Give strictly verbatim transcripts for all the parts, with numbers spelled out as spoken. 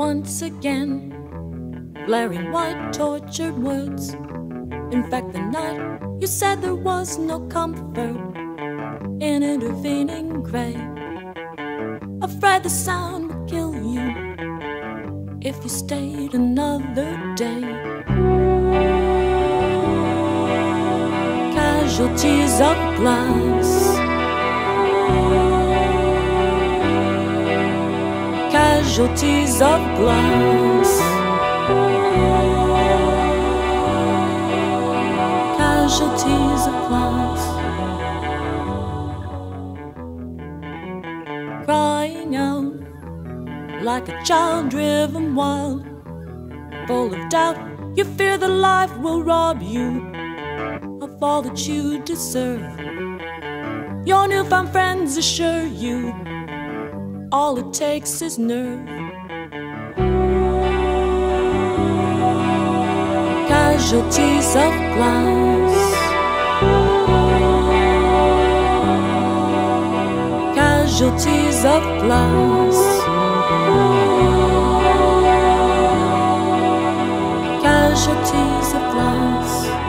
once again, blaring white tortured words. In fact, the night you said there was no comfort in intervening gray, afraid the sound would kill you if you stayed another day. Casualties of glass, casualties of glass, casualties of glass. Crying out like a child driven wild, full of doubt, you fear that life will rob you of all that you deserve. Your newfound friends assure you all it takes is nerve. Casualties of glass, casualties of glass, casualties of glass.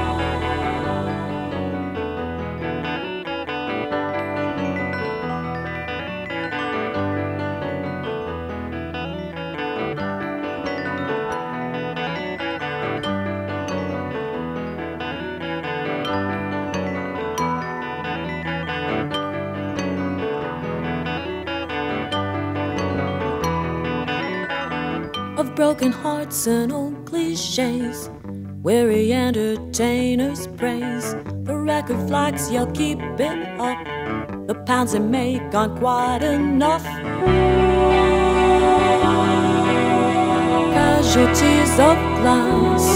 Of broken hearts and old cliches, weary entertainers praise. The record flags yell, keep it up. The pounds they make aren't quite enough. Casualties of glass,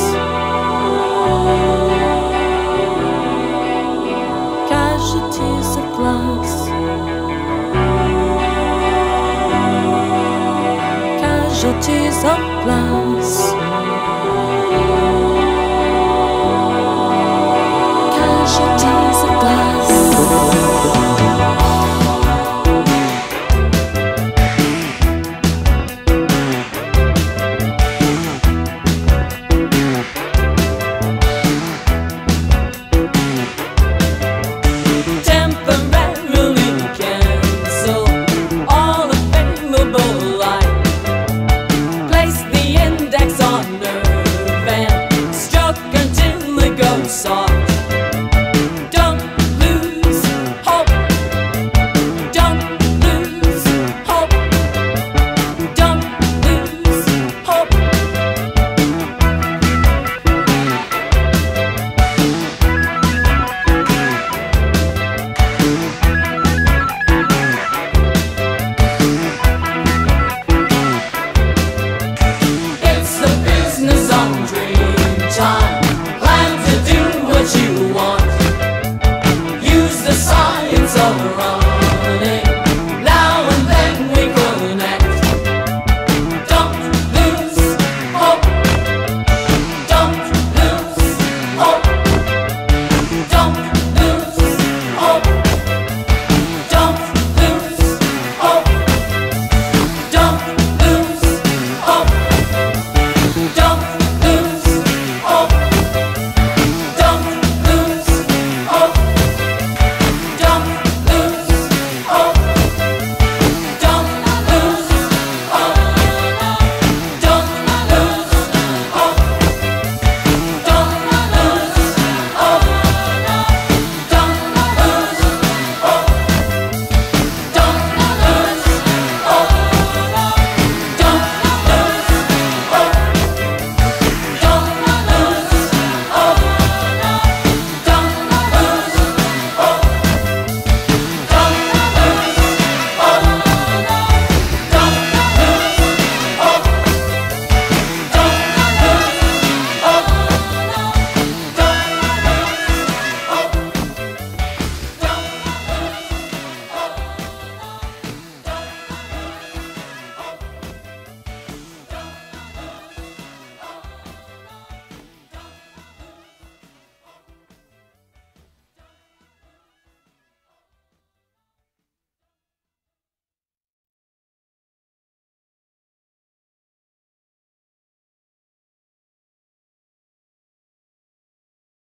casualties of glass, casualties of glass, casualties of glass.